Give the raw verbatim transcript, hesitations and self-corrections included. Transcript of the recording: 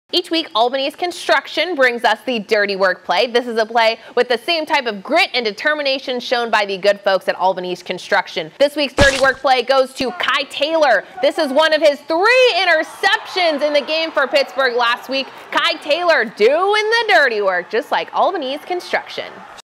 Each week, Albanese Construction brings us the Dirty Work play. This is a play with the same type of grit and determination shown by the good folks at Albanese Construction. This week's Dirty Work play goes to Khai Taylor. This is one of his three interceptions in the game for Pittsburgh last week. Khai Taylor doing the dirty work, just like Albanese Construction.